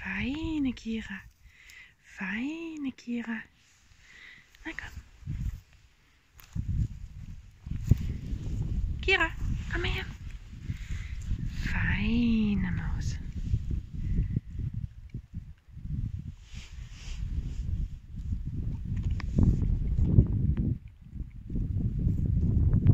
Feine Kira. Feine Kira. Na komm. Kira, komm her. Feine Maus.